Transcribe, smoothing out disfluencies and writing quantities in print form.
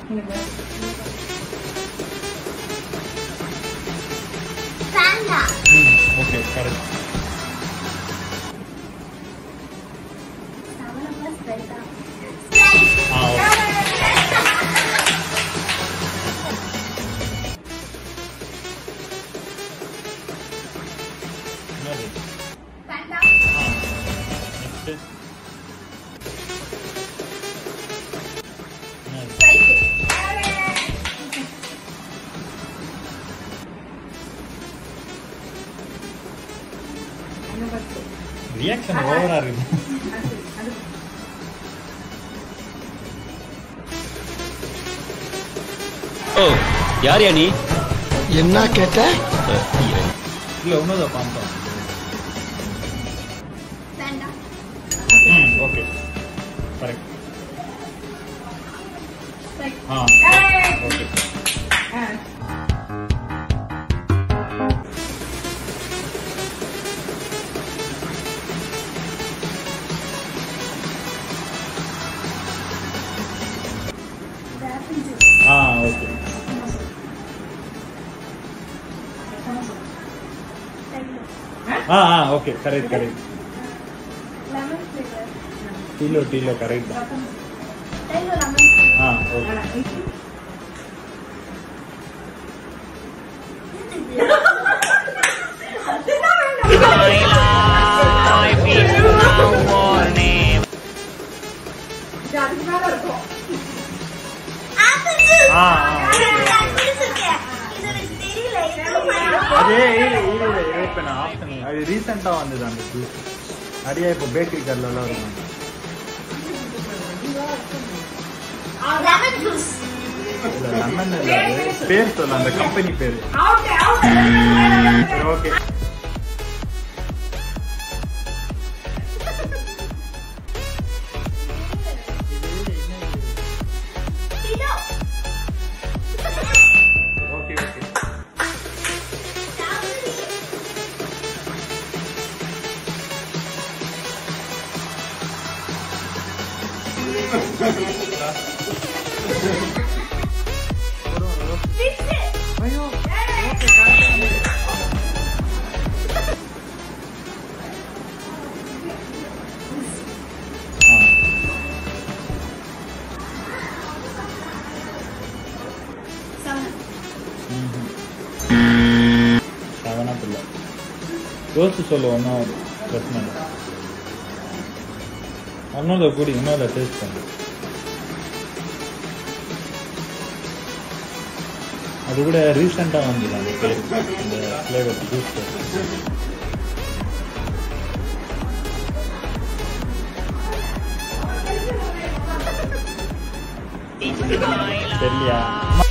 Panda. Okay, correct. Panda. Next. Reaction over ஆ இருக்கு. ஓ யார் யா நீ? என்ன கேட்ட? இல்ல ஒண்ணுதான் பாம்பா. Panda. Okay. Correct. Okay. Okay. Okay, correct. Lemon flavor. Tilo, correct. Lemon flavor. Okay. அது ரீசெண்டா வந்தது அந்த ஜூஸ். நிறைய இப்போ பேக்கரி கடையில எல்லாம் இருக்கும். Lemon juice. இல்ல லெமன் இல்ல, பேர் சொல்ல அந்த கம்பெனி பேரு. ஓகே. யோசிச்சு சொல்லு, ஒன்றும் பிரச்சனை இல்லை. ஒன்னோட கூடி இன்னொரு டேஸ்ட் பண்ணு. அது கூட ரீசெண்டா வந்தது அந்த பேர், அந்த ஃபிளேவர் ஜூஸ். தெரியலையா?